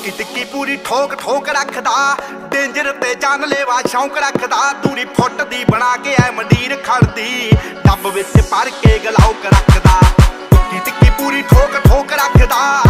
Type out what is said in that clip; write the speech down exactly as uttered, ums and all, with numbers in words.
ਟੁੱਕੀ ਟਿੱਕੀ ਪੂਰੀ ਠੋਕ ਠੋਕ ਰੱਖਦਾ, ਡੇਂਜਰ ਤੇ ਜਾਨਲੇਵਾ ਸ਼ੌਂਕ ਰੱਖਦਾ। ਦੂਰੀ ਫੁੱਟ ਦੀ ਬਣਾ ਕੇ ਐ ਮੰਡੀਰ ਖੜਦੀ, ਡੱਬ ਵਿੱਚ ਭਰ ਕੇ ਗਲਾਉਕ ਰੱਖਦਾ। ਟੁੱਕੀ ਟਿੱਕੀ ਪੂਰੀ ਠੋਕ ਠੋਕ ਰੱਖਦਾ,